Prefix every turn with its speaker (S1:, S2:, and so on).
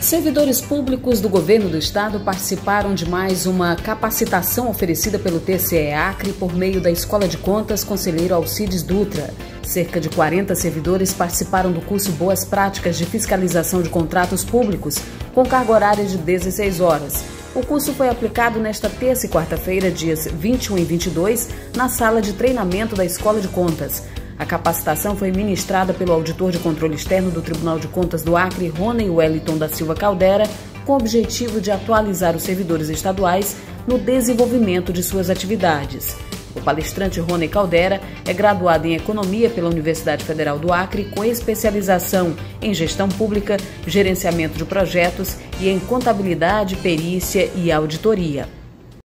S1: Servidores públicos do governo do estado participaram de mais uma capacitação oferecida pelo TCE Acre por meio da Escola de Contas Conselheiro Alcides Dutra. Cerca de 40 servidores participaram do curso Boas Práticas de Fiscalização de Contratos Públicos, com carga horária de 16 horas. O curso foi aplicado nesta terça e quarta-feira, dias 21 e 22, na sala de treinamento da Escola de Contas. A capacitação foi ministrada pelo auditor de controle externo do Tribunal de Contas do Acre, Rony Wellington da Silva Caldera, com o objetivo de atualizar os servidores estaduais no desenvolvimento de suas atividades. O palestrante Rony Caldera é graduado em Economia pela Universidade Federal do Acre, com especialização em Gestão Pública, Gerenciamento de Projetos e em Contabilidade, Perícia e Auditoria.